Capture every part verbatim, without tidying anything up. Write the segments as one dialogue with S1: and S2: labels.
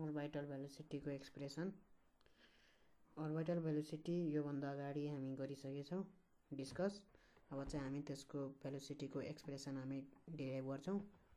S1: orbital velocity को expression orbital velocity यो भन्दा अगाडि हामी गरिसकेछौं डिस्कस। अब चाहिँ हामी त्यसको velocity को एक्सप्रेसन हामी डिराइभ गर्छौं।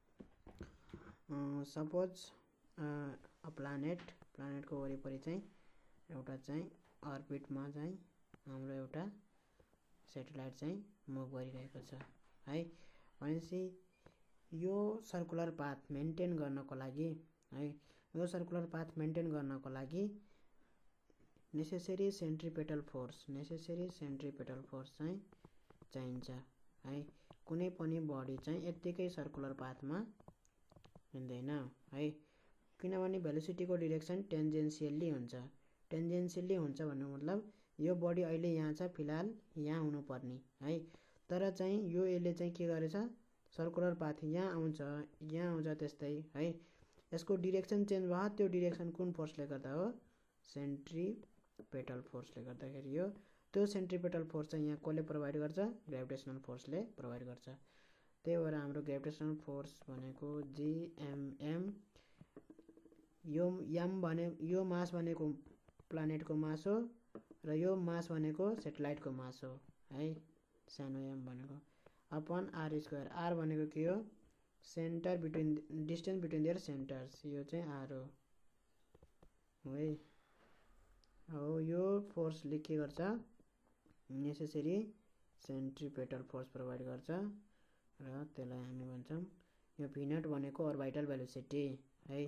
S1: सपोज अ प्लानेट प्लानेट को वरिपरि चाहिँ एउटा चाहिँ अर्बिट मा चाहिँ हाम्रो एउटा सैटेलाइट चाहिँ मुभ गरिरहेको छ है। भनेपछि यो सर्कुलर पाथ मेन्टेन गर्नको लागि है, यो सर्कुलर पाथ मेन्टेन गर्नको लागि necessary centripetal force necessary centripetal force चाहिँ चाहिन्छ है। कुनै पनि बडी चाहिँ यत्तिकै सर्कुलर पाथमा हिँड्दैन है, किनभने भेलोसिटी को डाइरेक्सन टेन्जेन्शियली हुन्छ। टेन्जेन्शियली हुन्छ भन्नु मतलब यो बडी अहिले यहाँ छ, फिलहाल यहाँ हुनु पर्ने है, तर चाहिँ यो यसले चाहिँ के गरेछ, सर्कुलर पाथ यहाँ आउँछ यहाँ आउँछ त्यस्तै है। यसको डाइरेक्सन चेन्ज भयो, त्यो डाइरेक्सन कुन फोर्सले गर्दा हो, सेन्ट्रिपेटल फोर्सले गर्दाखेरि हो। त्यो सेन्ट्रिपेटल फोर्स चाहिँ यहाँ कसले प्रोभाइड गर्छ, ग्रेभिटेसनल फोर्सले प्रोभाइड गर्छ। त्यही भएर हाम्रो ग्रेभिटेसनल फोर्स भनेको जीएमएम, यो एम भने यो मास भनेको प्लानेटको मास हो र यो मास भनेको सैटेलाइटको मास हो है, सानो एम भनेको अपन आर स्क्वायर। आर भनेको के हो, centre between distance between their centres, यो चाहिँ आर हो है। हो यो फोर्सले के गर्छ, नेसेसरी सेन्ट्रिपेटल फोर्स प्रोभाइड गर्छ र त्यसलाई हामी भन्छौं यो भी नट भनेको अर्बिटल भेलोसिटी है।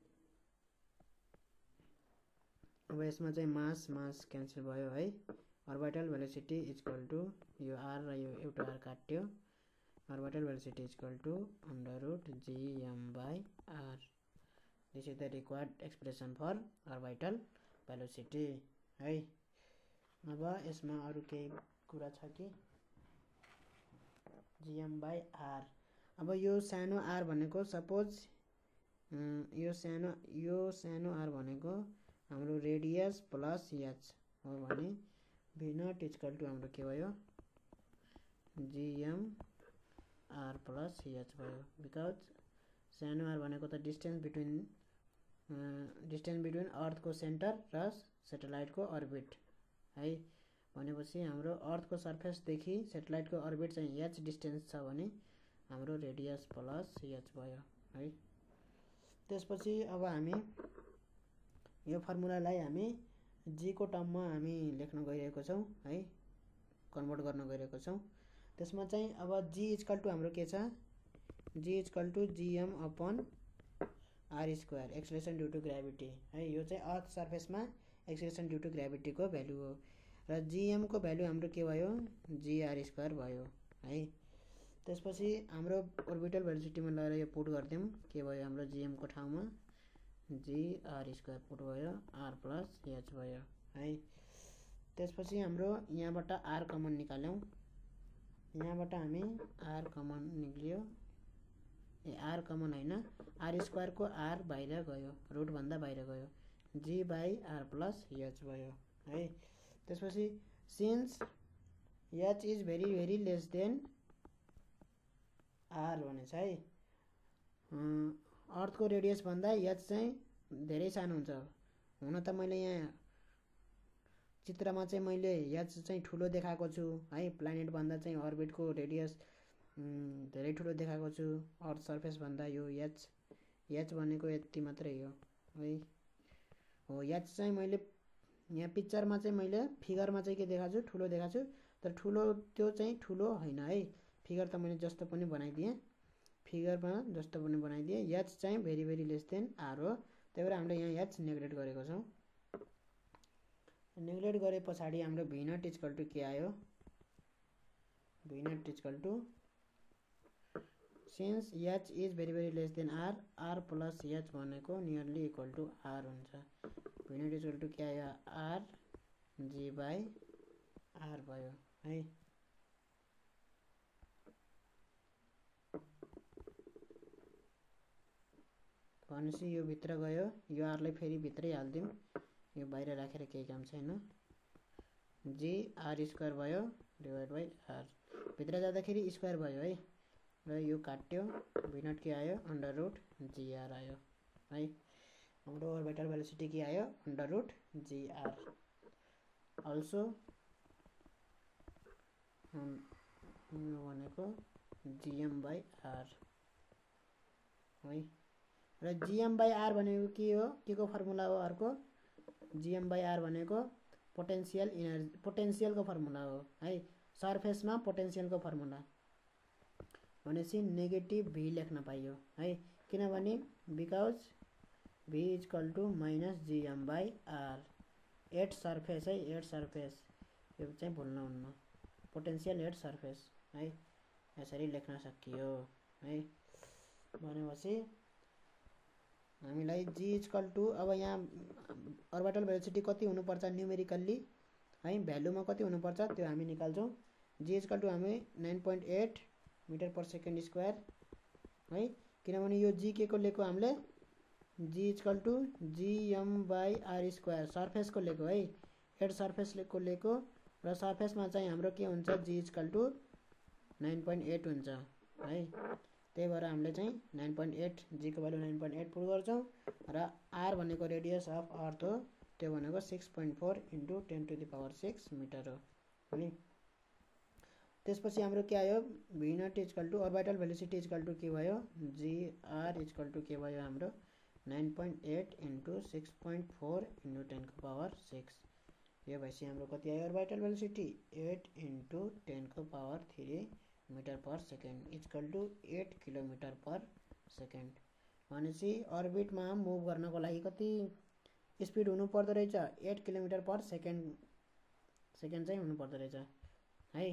S1: अब यसमा चाहिँ मास मास क्यान्सल भयो है। अर्बिटल भेलोसिटी इक्वल टु यो आर र यो एउटा आर काट्यो, orbital velocity is equal to under root gm by r. This is the required expression for orbital velocity है। अब यसमा अरु केही कुरा छ कि, gm by r। अब यो सानो r भनेको सपोज यो सानो यो सानो r भनेको हाम्रो रेडियस प्लस h हो भने v नट इक्वल टु हाम्रो के भयो, gm r प्लस h भयो। बिकज सानो r भनेको त distance between distance between earth को सेन्टर र सैटेलाइट को अर्बिट है। भनेपछि हाम्रो अर्थ को सर्फेस देखि सैटेलाइट को अर्बिट चाहिँ h डिस्टेन्स छ भने हाम्रो रेडियस प्लस h भयो है। त्यसपछि अब हामी यो फर्मुलालाई हामी g को टर्ममा हामी लेख्न गइरहेको छौं है, कन्भर्ट गर्न गइरहेको छौं। त्यसमा चाहिँ अब g इक्वल टु हाम्रो के छ, g equal to gm upon r square, acceleration due to gravity है। यो चाहिँ अर्थ सर्फेसमा एक्सेलरेसन ड्यू टु ग्रेभिटी को भ्यालु हो र gm को भ्यालु हाम्रो के भयो, gr स्क्वायर भयो है। त्यसपछि हाम्रो अर्बिटल भेलोसिटीमा लगेर यो पुट गर्दियौं, के भयो हाम्रो gm को ठाउँमा gr स्क्वायर पुट भयो, r प्लस h भयो है। त्यसपछि हाम्रो यहाँबाट r कमन निकाल्यौं, यहाँबाट हामी r कमन निक्लियो, ए r कमन हैन, r स्क्वायर को r बाहिर गयो, रुट भन्दा बाहिर गयो, g by r plus h भयो है। त्यसपछि since h is very very less than r भनेछ है, अर्थ को रेडियस भन्दा h चाहिँ धेरै सानो हुन्छ। हुन त मैले यहाँ चित्रमा चाहिँ मैले h चाहिँ ठुलो देखाएको छु है, प्लानेट भन्दा चाहिँ अर्बिट को रेडियस धेरै ठुलो देखाएको छु अर्थ सर्फेस भन्दा। यो h h भनेको यति मात्रै हो है। हो h चाहिँ मैले यहाँ पिक्चरमा चाहिँ मैले फिगरमा चाहिँ के देखाएको छु, ठुलो देखाएको छु, तर ठुलो त्यो चाहिँ ठुलो हैन है। फिगर त मैले जस्तो पनि बनाइदिएँ, फिगरमा जस्तो पनि बनाइदिएँ, h चाहिँ very very less than r हो। त्यही भएर हामीले यहाँ h नेग्लेक्ट गरेको छौं। नेग्लेक्ट गरे पछाडि हाम्रो v नट इक्वल टु के आयो, v naught equal to since h is very very less than r, r plus h भनेको नियरली इक्वल टु r हुन्छ। v नट इक्वल टु के आयो, r g बाई r भयो है। भनेपछि यो भित्र गयो, यो r लाई फेरि भित्रै हाल्दियौं, यो बाहिर राखेर केही काम छैन, g r स्क्वायर भयो डिवाइड बाई r, भित्र जाँदाखेरि स्क्वायर भयो है र यो काट्यो, v नट के आयो, अन्डर रुट gr आयो है। हाम्रो अर्बिटल भेलोसिटी के आयो अन्डर रुट जीआर अल्सो भनेको जीएम बाई आर है। र जीएम बाई आर भनेको के हो, के को फर्मुला हो अर्को, जीएम बाई आर भनेको पोटेन्सियल इनर्जी पोटेन्सियलको फर्मुला हो है। सर्फेसमा पोटेन्सियलको फर्मुला भनेपछि नेगेटिभ भी लेख्न पाइयो है, किनभने because V is equal to minus GM by R at surface है, एट सर्फेस यो चाहिँ भुल्नुहुन्न, पोटेन्सियल एट सर्फेस है, यसरी लेख्न सकियो है। भनेपछि हामीलाई जी इज इक्वल टू अब यहाँ अर्बिटल भेलोसिटी कति हुनुपर्छ न्युमेरिकल्ली है, भ्यालुमा कति हुनुपर्छ त्यो हामी निकाल्छौँ। जी इज इक्वल टू हामी nine point eight metre per second square है, किनभने यो जी के को लिएको हामीले G is equal to GM by R square सर्फेसको लिएको है, एट सर्फेसको लिएको र सर्फेसमा चाहिँ हाम्रो के हुन्छ G is equal to nine point eight हुन्छ है। त्यही भएर हामीले चाहिँ नाइन पोइन्ट एट जी को value nine point eight put गर्छौँ र आर भनेको रेडियस अफ अर्थ हो, त्यो भनेको six point four into ten to the power six metre हो है। त्यसपछि हाम्रो के आयो V naught equal to orbital velocity equal to के भयो जीआर इजकल टू के भयो हाम्रो nine point eight into six point four into ten को पावर सिक्स, यो भएपछि हाम्रो कति आयो orbital velocity eight into ten को power three metre per second equal to eight kilometre per second. भनेपछि अर्बिटमा मुभ गर्नको लागि कति स्पिड हुनु पर्दो रहेछ eight kilometre per second second चाहिँ हुनु पर्दो रहेछ है,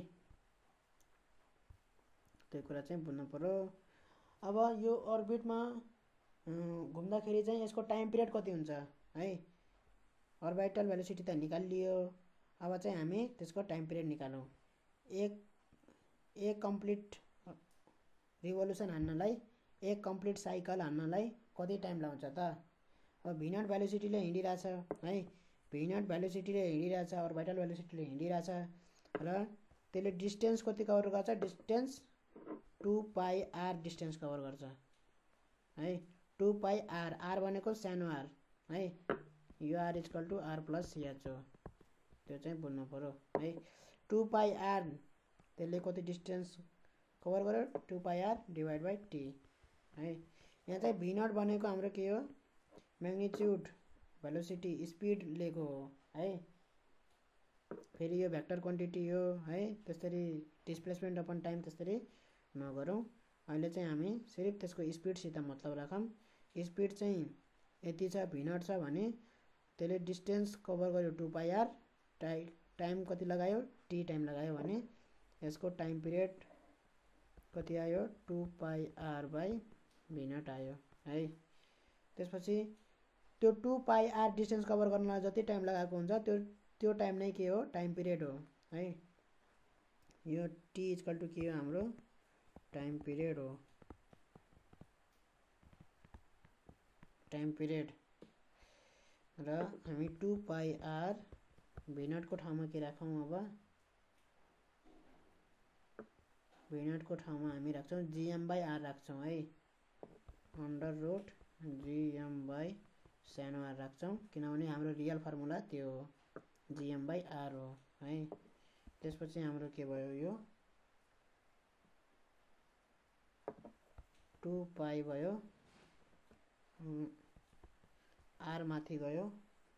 S1: त्यो कुरा चाहिँ बुझ्नु पर्यो। अब यो अर्बिटमा घुम्दाखेरि चाहिँ यसको टाइम पिरियड कति हुन्छ है, अर्बिटल भेलोसिटी त निकालियो, अब चाहिँ हामी त्यसको टाइम पिरियड निकालौँ। एक एक कम्प्लिट रिभोल्युसन हान्नलाई एक कम्प्लिट साइकल हान्नलाई कति टाइम लाग्छ त। अब भी नट भेलोसिटीले हिँडिरहेछ है, भी नट भेलोसिटीले हिँडिरहेछ अर्बिटल भेलोसिटीले हिँडिरहेछ र त्यसले डिस्टेन्स कति कभर गर्छ, distance two pi R distance cover गर्छ है, टू पाई आर, आर भनेको सानो आर है, यो R equal to R plus CH हो, त्यो चाहिँ बुझ्नु पर्यो है। टू पाई आर त्यसले कति डिस्टेन्स कभर गर्यो, two pi R divide by T है। यहाँ चाहिँ भी नट भनेको हाम्रो के हो म्याग्निट्युड भेलोसिटी स्पिड लिएको हो है, फेरि यो भेक्टर क्वान्टिटी हो है, त्यसरी डिस्प्लेसमेन्ट अपन टाइम त्यसरी नगरौँ। अहिले चाहिँ हामी सिर्फ त्यसको स्पिडसित मतलब राखौँ, स्पिड चाहिँ यति छ भी नट छ भने त्यसले डिस्टेन्स कभर गर्यो टू पाई आर, टाइ टाइम कति लगायो टी टाइम लगायो भने यसको टाइम पिरियड कति आयो two pi R by V naught आयो है। त्यसपछि त्यो two pi R distance cover गर्नलाई जति टाइम लगाएको हुन्छ त्यो त्यो टाइम नै के हो टाइम पिरियड हो है। यो टी इजकल टू के हो हाम्रो टाइम पिरियड हो, टाइम पिरियड र हामी two pi R V naught को ठाउँमा के राखौँ, अब भी नट को ठाउँमा हामी राख्छौँ जीएम बाई आर राख्छौँ है, अन्डर रुट जीएम बाई सानो आर राख्छौँ, किनभने हाम्रो रियल फर्मुला त्यो हो जीएम बाई आर हो है। त्यसपछि हाम्रो के भयो यो टू पाई भयो, आर माथि गयो,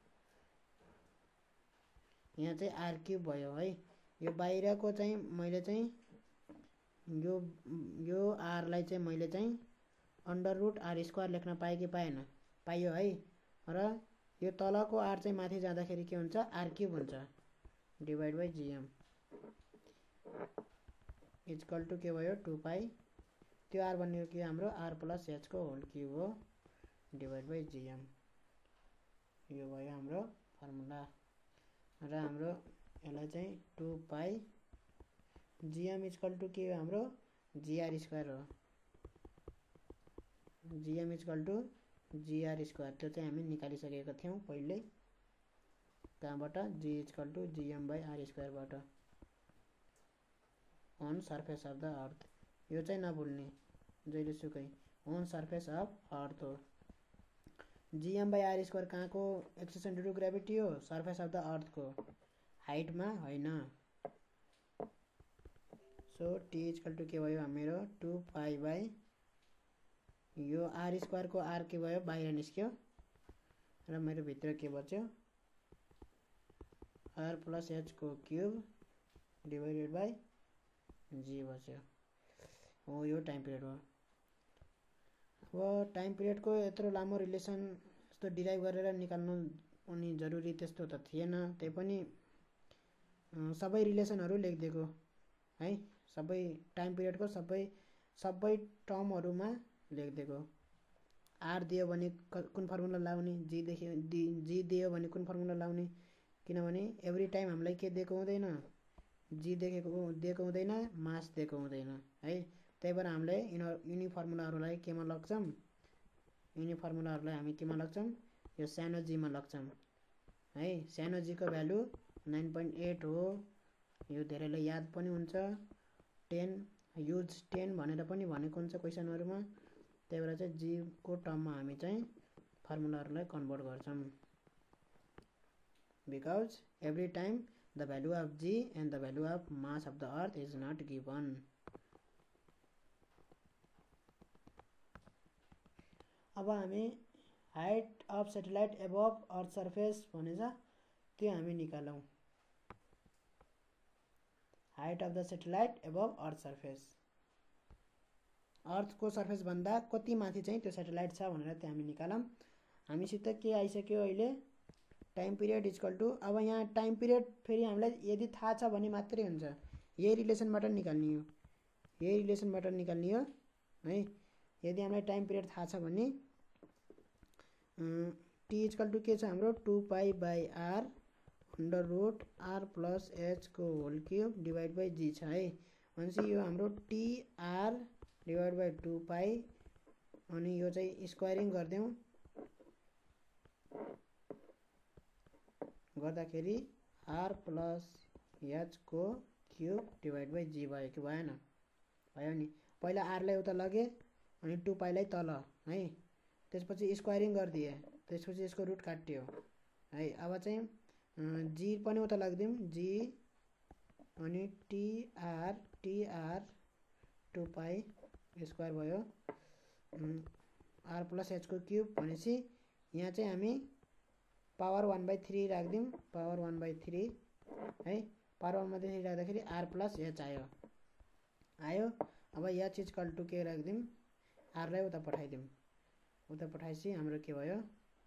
S1: यहाँ चाहिँ आर क्युब भयो है। यो बाहिरको चाहिँ मैले चाहिँ यो यो आरलाई चाहिँ मैले चाहिँ अन्डर रुट आर स्क्वायर लेख्न पाएँ कि पाएन, पाइयो है, र यो तलको आर चाहिँ माथि जाँदाखेरि के हुन्छ आर क्युब हुन्छ divide by GM equal to के भयो टू पाई, त्यो आर भनेको के हाम्रो आर प्लस एच को होल क्युब हो डिभाइड बाई जीएम, यो भयो हाम्रो फर्मुला। र हाम्रो यसलाई चाहिँ two pi GM equal to के हो हाम्रो जीआर स्क्वायर हो, GM equal to GR square, त्यो चाहिँ हामी निकालिसकेका थियौँ पहिले कहाँबाट G equal to GM by R स्क्वायरबाट on surface of the earth, यो चाहिँ नभुल्ने जहिले सुकै अन सर्फेस अफ अर्थ हो। जिएम बाई आर स्क्वायर कहाँको एक्सेलेरेसन ड्यु टु ग्रेभिटी हो, सर्फेस अफ द अर्थको, हाइटमा होइन। सो टी इक्वल टु के भयो मेरो टू पाई बाई यो आर स्क्वायरको आर के भयो बाहिर निस्क्यो र मेरो भित्र के बच्यो आर प्लस एच को क्यूब डिवाइडेड बाई जी बच्यो। हो यो टाइम पिरियड हो। अब टाइम पिरियडको यत्रो लामो रिलेसन यस्तो डिराइभ गरेर निकाल्नु पनि जरुरी त्यस्तो त थिएन, त्यही पनि सबै रिलेसनहरू लेखिदिएको है, सबै टाइम पिरियडको सबै सबै टर्महरूमा लेखिदिएको। आर दियो भने कुन फर्मुला लाउने, जी देखियो जी दियो भने कुन फर्मुला लाउने, किनभने एभ्री टाइम हामीलाई के दिएको हुँदैन, जी देखेको दिएको हुँदैन, मास दिएको हुँदैन है। त्यही भएर हामीले युनि फर्मुलाहरूलाई केमा लग्छौँ, युनि फर्मुलाहरूलाई हामी केमा लग्छौँ, यो सानो जीमा लग्छौँ है। सानो जीको भ्यालु नाइन पोइन्ट एट हो, यो धेरैलाई याद पनि हुन्छ, टेन युज टेन भनेर पनि भनेको हुन्छ क्वेसनहरूमा। त्यही भएर चाहिँ जीको टर्ममा हामी चाहिँ फर्मुलाहरूलाई कन्भर्ट गर्छौँ। Because every time the value of G and the value of mass of the earth is not given. अब हामी height of satellite above earth surface भनेछ त्यो हामी निकालौँ। Height of the satellite above earth surface, अर्थको surface भन्दा कति माथि चाहिँ त्यो सेटेलाइट छ भनेर त्यो हामी निकालौँ। हामीसित के आइसक्यो अहिले, टाइम पिरियड इक्वल टु, अब यहाँ टाइम पिरियड फेरि हामीलाई यदि थाहा छ भने मात्रै हुन्छ, यही रिलेसनबाट निकाल्ने हो, यही रिलेसनबाट निकाल्ने हो है। यदि हामीलाई टाइम पिरियड थाहा छ भने टी इक्वल टु के छ हाम्रो two pi by R under root R plus H को whole cube divide by G छ है। भनेपछि यो हाम्रो T R divide by two pi, अनि यो चाहिँ स्क्वायरिङ गरिदेऊ गर्दाखेरि आर प्लस एच को क्यूब डिवाइड बाई जी भयो कि भएन, भयो नि। पहिला आरलाई उता लगे अनि टू पाईलाई तल है, त्यसपछि स्क्वायरिङ गरिदिए, त्यसपछि यसको रुट काटियो है। अब चाहिँ जी पनि उता लगिदिउँ, जी अनि TR TR two pi square भयो आर प्लस एच को क्यूब भनेपछि यहाँ चाहिँ हामी पावर वन बाई थ्री राखिदिउँ, पावर वन बाई थ्री है। पावर वन बाई थ्री राख्दाखेरि आर प्लस एच आयो आयो अब एच इक्वल टु के राखिदिउँ, आरलाई उता पठाइदिउँ, उता पठाएपछि हाम्रो के भयो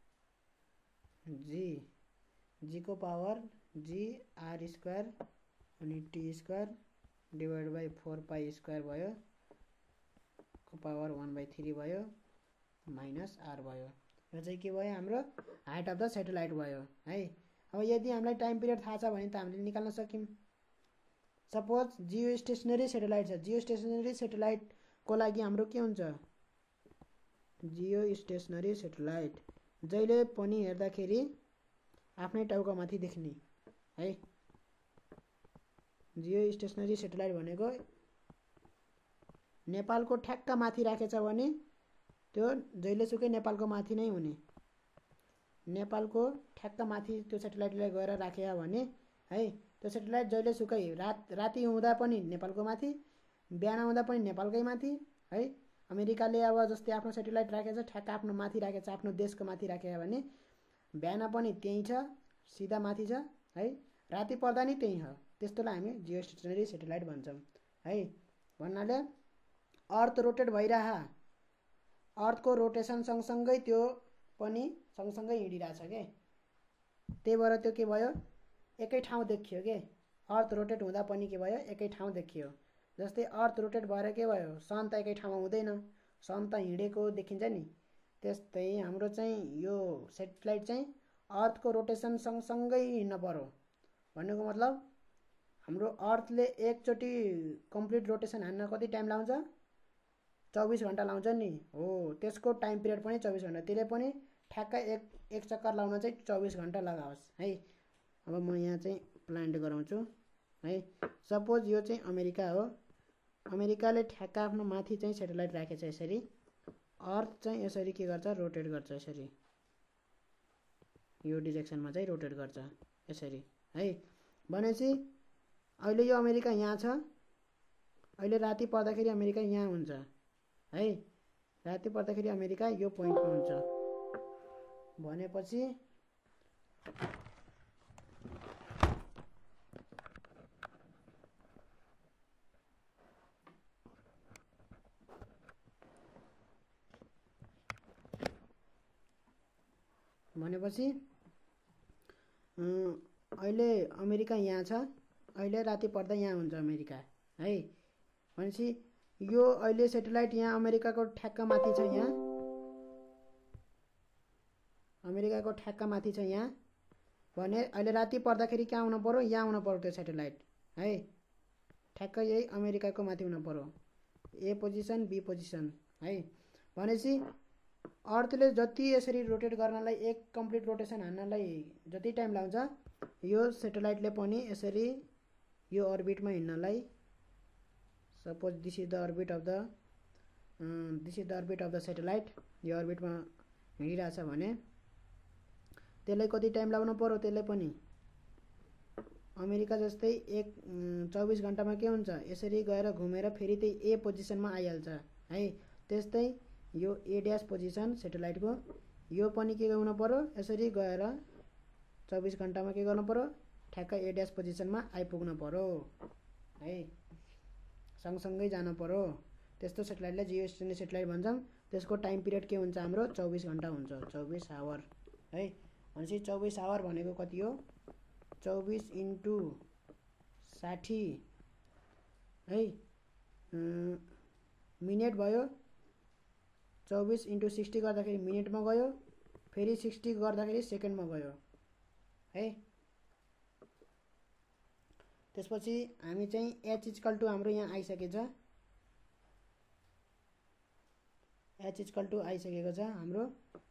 S1: जी, जी को पावर जी आर स्क्वायर अनि T square divide by four pi square भयो, को पावर वन बाई थ्री भयो माइनस आर भयो। यो चाहिँ के भयो हाम्रो हाइट अफ द सेटेलाइट भयो है। अब यदि हामीलाई टाइम पिरियड थाहा छ भने त हामीले निकाल्न सक्यौँ। सपोज जियो स्टेसनरी सेटेलाइट छ, जियो स्टेसनरी सेटेलाइटको लागि हाम्रो के हुन्छ, जियो स्टेसनरी सेटेलाइट जहिले पनि हेर्दाखेरि आफ्नै टाउको माथि देख्ने है। जियो स्टेसनरी सेटेलाइट भनेको नेपालको ठ्याक्क माथि राखेछ भने त्यो जहिलेसुकै नेपालको माथि नै हुने, नेपालको ठ्याक्क माथि त्यो सेटेलाइटलाई गएर राख्यो भने है, त्यो सेटेलाइट जहिलेसुकै रात राति हुँदा पनि नेपालको माथि, बिहान हुँदा पनि नेपालकै माथि है। अमेरिकाले अब जस्तै आफ्नो सेटेलाइट राखेछ ठ्याक्क आफ्नो माथि राखेछ, आफ्नो देशको माथि राख्यो भने बिहान पनि त्यही छ, सिधा माथि छ है, राति पर्दा नि त्यही हो। त्यस्तोलाई हामी जियो स्टेसनरी सेटेलाइट भन्छौँ है। भन्नाले अर्थ रोटेट भइरह, अर्थको रोटेसन सँगसँगै त्यो पनि सँगसँगै हिँडिरहेछ के, त्यही भएर त्यो के भयो एकै ठाउँ देखियो के। अर्थ रोटेट हुँदा पनि के भयो एकै ठाउँ देखियो। जस्तै अर्थ रोटेट भएर के भयो, सन त एकै ठाउँमा हुँदैन, सन त हिँडेको देखिन्छ नि। त्यस्तै हाम्रो चाहिँ यो सेटेलाइट चाहिँ अर्थको रोटेसन सँगसँगै हिँड्न पर्यो। भन्नुको मतलब हाम्रो अर्थले एकचोटि कम्प्लिट रोटेसन हान्न कति टाइम लाउँछ, चौबिस घन्टा लाउँछ नि हो। त्यसको टाइम पिरियड पनि चौबिस घन्टा, त्यसले पनि ठ्याक्क एक एक चक्कर लाउन चाहिँ चौबिस घन्टा लगाओस् है। अब म यहाँ चाहिँ प्लान्ट गराउँछु है। सपोज यो चाहिँ अमेरिका हो, अमेरिकाले ठ्याक्क आफ्नो माथि चाहिँ सेटेलाइट राखेछ यसरी, अर्थ चाहिँ यसरी के गर्छ रोटेट गर्छ यसरी यो डिरेक्सनमा चाहिँ रोटेट गर्छ यसरी है। भनेपछि अहिले यो अमेरिका यहाँ छ, अहिले राति पर्दाखेरि अमेरिका यहाँ हुन्छ है। राति पर्दाखेरि अमेरिका यो पोइन्टमा हुन्छ भनेपछि भनेपछि अहिले अमेरिका यहाँ छ, अहिले राति पर्दा यहाँ हुन्छ अमेरिका है। भनेपछि यो अहिले सेटेलाइट यहाँ अमेरिकाको ठ्याक्क माथि छ, यहाँ अमेरिकाको ठ्याक्क माथि छ यहाँ भने अहिले राति पर्दाखेरि कहाँ हुनु पर्यो, यहाँ हुनु पर्यो त्यो सेटेलाइट है। ठ्याक्क यही अमेरिकाको माथि हुनु पर्यो, ए पोजिसन बी पोजिसन है। भनेपछि अर्थले जति यसरी रोटेट गर्नलाई, एक कम्प्लिट रोटेसन हान्नलाई जति टाइम लाग्छ, यो सेटेलाइटले पनि यसरी यो अर्बिटमा हिँड्नलाई, suppose this is the orbit of the this is the orbit of the satellite, यो अर्बिटमा हिँडिरहेछ भने त्यसलाई कति टाइम लाग्नु पर्यो, त्यसलाई पनि अमेरिका जस्तै एक चौबिस घन्टामा के हुन्छ, यसरी गएर घुमेर फेरि त्यही ए पोजिसनमा आइहाल्छ है। त्यस्तै यो ए ड्यास पोजिसन सेटेलाइटको यो पनि के गर्नु पर्यो, यसरी गएर चौबिस घन्टामा के गर्नु पर्यो, ठ्याक्क ए ड्यास पोजिसनमा आइपुग्नु पर्यो है, सँगसँगै जानु पर्यो। त्यस्तो सेटेलाइटलाई जियो स्टेसनरी सेटेलाइट भन्छौँ। त्यसको टाइम पिरियड के हुन्छ हाम्रो, चौबिस घन्टा हुन्छ, चौबिस आवर है। भनेपछि चौबिस आवर भनेको कति हो, चौबिस इन्टु साठी है मिनट भयो, चौबिस इन्टु सिक्सटी गर्दाखेरि मिनटमा गयो, फेरि सिक्सटी गर्दाखेरि सेकेन्डमा गयो है। त्यसपछि हामी चाहिँ एच इक्वल टु हाम्रो यहाँ आइसकेछ, एच इक्वल टु आइसकेको छ हाम्रो,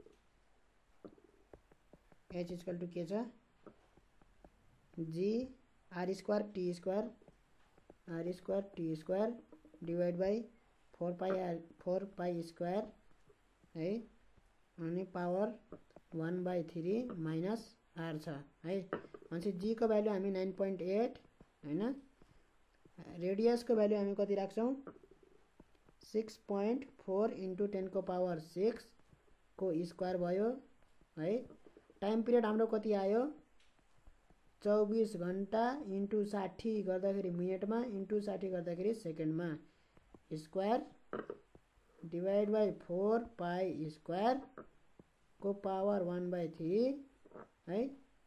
S1: एच इक्वल टु के छ, G R square T square R square T square divide by four pi R four pi square है, अनि power one by three minus R छ है। भनेपछि जी को भ्यालु हामी नाइन पोइन्ट एट होइन, रेडियसको भ्यालु हामी कति राख्छौँ, सिक्स पोइन्ट फोर इन्टु टेनको पावर सिक्स को स्क्वायर भयो है। टाइम पिरियड हाम्रो कति आयो, चौबिस घन्टा इन्टु साठी गर्दाखेरि मिनटमा इन्टु साठी गर्दाखेरि सेकेन्डमा, square divide by four pi square को पावर वान बाई थ्री है,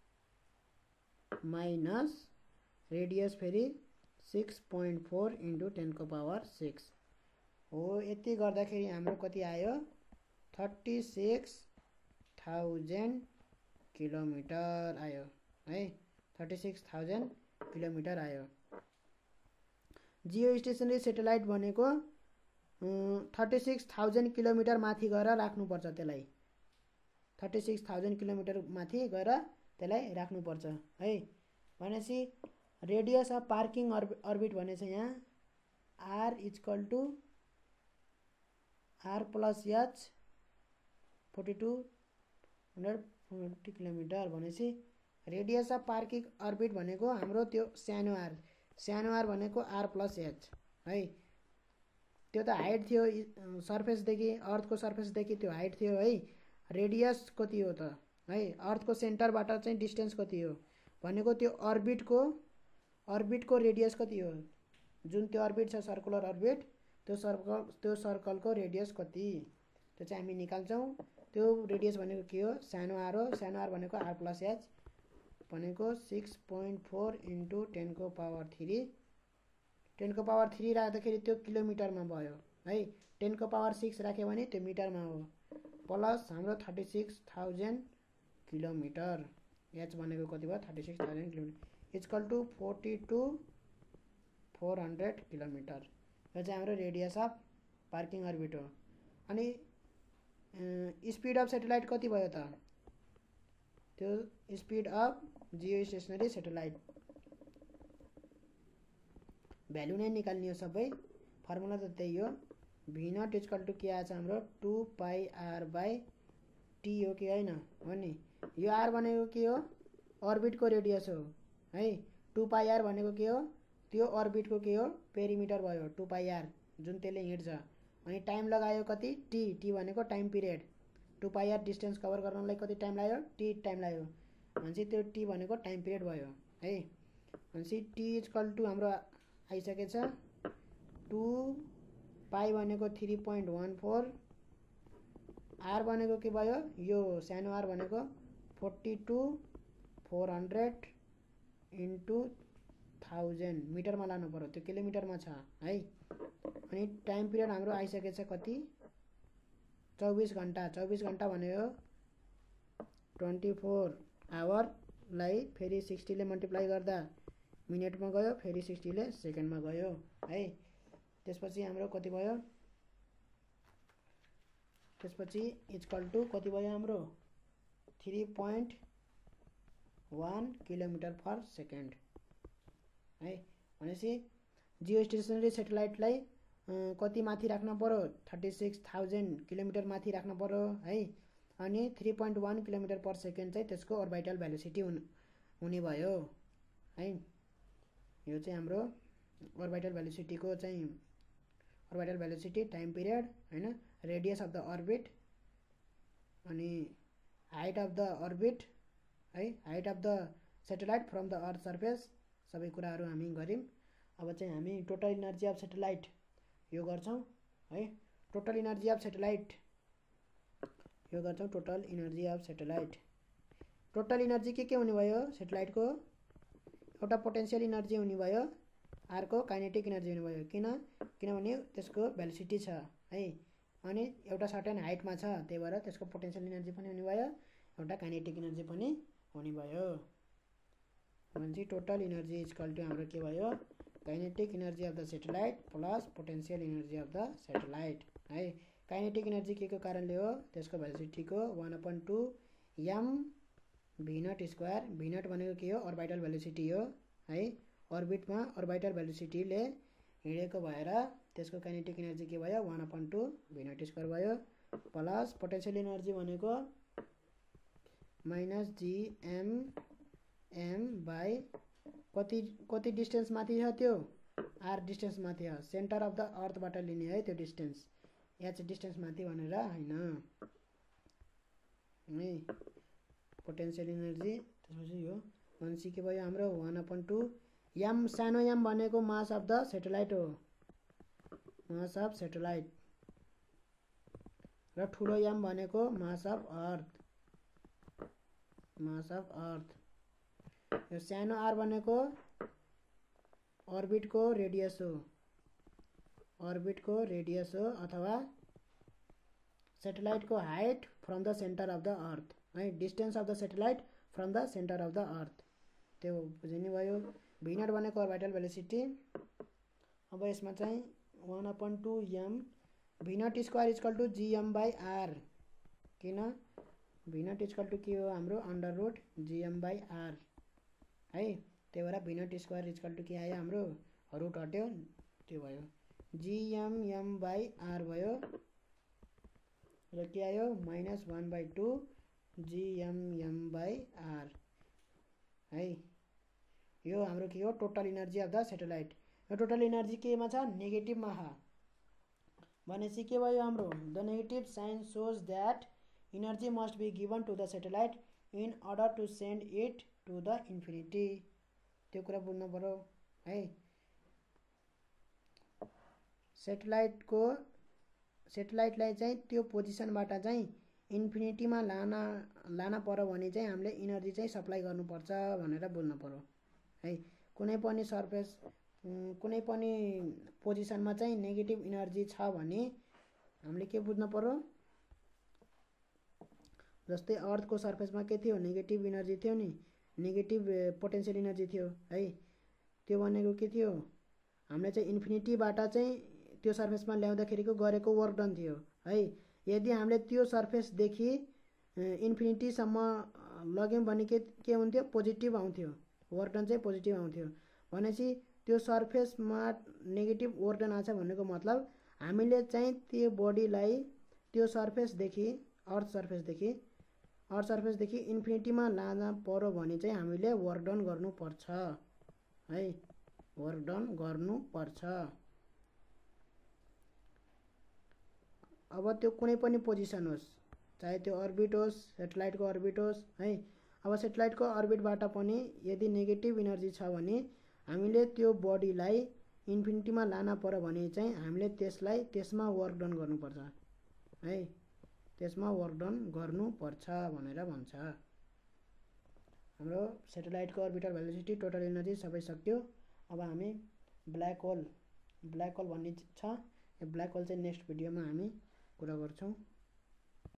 S1: माइनस रेडियस फेरि सिक्स पोइन्ट फोर इन्टु टेनको पावर सिक्स हो। यति गर्दाखेरि हाम्रो कति आयो, थर्टी सिक्स थाउजेन्ड किलोमिटर आयो है, थर्टी सिक्स थाउजेन्ड किलोमिटर आयो। जियो स्टेसनरी सेटेलाइट भनेको थर्टी सिक्स थाउजेन्ड किलोमिटर माथि गएर राख्नुपर्छ, त्यसलाई थर्टी सिक्स थाउजेन्ड किलोमिटर माथि गएर त्यसलाई राख्नुपर्छ है। भनेपछि रेडियस अफ पार्किङ अर्बिट भनेछ यहाँ R equal to R plus H forty two hundred forty kilometre. भनेपछि रेडियस अफ पार्किङ अर्बिट भनेको हाम्रो त्यो सानो आर, सानो आर भनेको आर प्लस एच है। त्यो त हाइट थियो सर्फेसदेखि, अर्थको सर्फेसदेखि त्यो हाइट थियो है। रेडियस कति हो त है, अर्थको सेन्टरबाट चाहिँ डिस्टेन्स कति हो भनेको त्यो अर्बिटको अर्बिटको रेडियस कति हो, जुन त्यो अर्बिट छ सर्कुलर अर्बिट, त्यो सर्कल त्यो सर्कलको रेडियस कति, त्यो चाहिँ हामी निकाल्छौँ। त्यो रेडियस भनेको के हो, सानो आर हो, सानो आर भनेको आर प्लस एच भनेको सिक्स पोइन्ट फोर इन्टु टेनको पावर थ्री, टेनको पावर थ्री राख्दाखेरि त्यो किलोमिटरमा भयो है, टेनको पावर सिक्स राख्यो भने त्यो मिटरमा हो, प्लस हाम्रो thirty six thousand kilometre, H भनेको कति भयो, thirty six thousand kilometre equal to forty two four hundred kilometre. यो चाहिँ हाम्रो रेडियस अफ पार्किङ अर्बिट हो। अनि स्पिड अफ सेटेलाइट कति भयो त, त्यो speed of geostationary satellite value नै निकाल्ने हो सबै, फर्मुला त त्यही हो। भी नट इक्वल टु के आएछ हाम्रो two pi R by T हो कि होइन हो नि, यो आर भनेको के हो अर्बिटको रेडियस हो है टू पाई आर भनेको के हो त्यो अर्बिटको के हो पेरिमिटर भयो टू पाई आर जुन त्यसले हिँड्छ अनि टाइम लगायो कति टी टी भनेको time period two pi R distance cover गर्नलाई कति टाइम लाग्यो टी टाइम लाग्यो भनेपछि त्यो टी भनेको टाइम पिरियड भयो है भनेपछि टी इक्वल टू हाम्रो आइसकेछ टू पाई भनेको three point one four R भनेको के भयो यो सानो आर भनेको forty two four hundred into thousand मिटरमा लानु पर्यो त्यो किलोमिटरमा छ है अनि टाइम पिरियड हाम्रो आइसकेछ कति चौबिस घन्टा चौबिस घन्टा भनेको ट्वेन्टी फोर आवरलाई फेरि सिक्सटीले मल्टिप्लाई गर्दा मिनटमा गयो फेरि सिक्सटीले सेकेन्डमा गयो है त्यसपछि हाम्रो कति भयो त्यसपछि इक्वल टू कति भयो हाम्रो three point one kilometre per second है भनेपछि जियो स्टेसनरी सेटेलाइटलाई कति माथि राख्न पर्यो थर्टी सिक्स थाउजन्ड किलोमिटर माथि राख्न पर्यो है अनि three point one kilometre per second चाहिँ त्यसको अर्बिटल भेलोसिटी हुने भयो है यो चाहिँ हाम्रो अर्बिटल भेलोसिटीको चाहिँ अर्बिटल भेलोसिटी टाइम पिरियड हैन रेडियस अफ द अर्बिट अनि हाइट अफ द अर्बिट है height of the satellite from the earth surface सबै कुराहरू हामी गऱ्यौँ अब चाहिँ हामी टोटल इनर्जी अफ सेटेलाइट यो गर्छौं है टोटल इनर्जी अफ सेटेलाइट यो गर्छौं total energy of satellite total energy के के हुने भयो सेटेलाइटको एउटा पोटेन्शियल इनर्जी हुने भयो अर्को काइनेटिक इनर्जी हुने भयो किन किनभने त्यसको भेलोसिटी छ है अनि एउटा सर्टेन हाइटमा छ त्यही भएर त्यसको पोटेन्शियल इनर्जी पनि हुने भयो एउटा काइनेटिक इनर्जी पनि हुने भयो भनेपछि टोटल इनर्जी इक्वल टु हाम्रो के भयो kinetic energy of the satellite plus potential energy of the satellite है काइनेटिक इनर्जी के को कारणले हो त्यसको भेलोसिटीको one upon two M V naught square V naught भनेको के हो अर्बिटल भेलोसिटी हो है अर्बिटमा अर्बिटल भेलोसिटीले हिँडेको भएर त्यसको काइनेटिक इनर्जी के भयो one upon two V naught square भयो प्लस पोटेन्शियल इनर्जी भनेको minus G M M by कति कति डिस्टेन्स माथि छ त्यो आर डिस्टेन्स माथि छ सेन्टर अफ द अर्थबाट लिने है त्यो डिस्टेन्स एच डिस्टेन्स माथि भनेर हैन है पोटेन्शियल इनर्जी त्यसपछि यो भनेपछि के भयो हाम्रो वन अपन टू एम सानो एम भनेको मास अफ द सेटेलाइट हो मास अफ सेटेलाइट र ठुलो एम भनेको mass of earth mass of अर्थ यो सानो आर भनेको अर्बिटको रेडियस हो अर्बिटको रेडियस हो अथवा सेटेलाइटको height from the centre of the earth है distance of the satellite from the centre of the earth त्यो बुझ्नु भयो भी नट भनेको अर्बिटल भेलोसिटी अब यसमा चाहिँ one upon two M V naught square equal to GM by R किन V naught equal to के हो हाम्रो under root GM by R है त्यही भएर V naught square equal to के आयो हाम्रो रुट हट्यो त्यो भयो जीएम एम बाई आर भयो र के आयो minus one by two GM M by R है यो हाम्रो के हो total energy of the satellite यो टोटल इनर्जी केमा छ नेगेटिभमा छ भनेपछि के भयो हाम्रो the negative sign shows that energy must be given to the satellite in order to send it to the infinity त्यो कुरा बुझ्नु पर्यो है सेटेलाइटको सेटेलाइटलाई चाहिँ त्यो पोजिसनबाट चाहिँ इन्फिनिटीमा लान लान पर्यो भने चाहिँ हामीले इनर्जी चाहिँ सप्लाई गर्नुपर्छ भनेर बुझ्नु पर्यो है कुनै पनि सर्फेस कुनै पनि पोजिसनमा चाहिँ नेगेटिभ इनर्जी छ भने हामीले के बुझ्नु पर्यो जस्तै अर्थको सर्फेसमा के थियो नेगेटिभ इनर्जी थियो नि नेगेटिभ पोटेन्शियल इनर्जी थियो है त्यो भनेको के थियो हामीले चाहिँ इन्फिनिटीबाट चाहिँ त्यो सर्फेसमा ल्याउँदाखेरिको गरेको वर्क डन थियो है यदि हामीले त्यो सर्फेसदेखि इन्फिनिटीसम्म लग्यौँ भने के के हुन्थ्यो पोजिटिभ आउँथ्यो वर्क डन चाहिँ पोजिटिभ आउँथ्यो भनेपछि त्यो सर्फेसमा नेगेटिभ वर्क डन आछ भनेको मतलब हामीले चाहिँ त्यो बडीलाई त्यो सर्फेसदेखि अर्थ सर्फेसदेखि अर्थ सर्फेसदेखि इन्फिनिटीमा लान पर्यो भने चाहिँ हामीले वर्क डन गर्नुपर्छ है, वर्क डन गर्नुपर्छ। अब त्यो कुनै पनि पोजिसन होस्, चाहे त्यो अर्बिट होस्, सेटेलाइटको अर्बिट होस् है। अब सेटेलाइटको अर्बिटबाट पनि यदि नेगेटिभ इनर्जी छ भने हामीले त्यो बडीलाई इन्फिनिटीमा लान पर्यो भने चाहिँ हामीले त्यसलाई त्यसमा वर्क डन गर्नुपर्छ है, त्यसमा वर्क डन गर्नुपर्छ भनेर भन्छ। हाम्रो सेटेलाइटको अर्बिटल भेलोसिटी, टोटल एनर्जी सबै सक्यो। अब हामी ब्ल्याक होल ब्ल्याक होल भन्ने छ, यो ब्ल्याक होल चाहिँ नेक्स्ट भिडियोमा हामी कुरा गर्छौँ।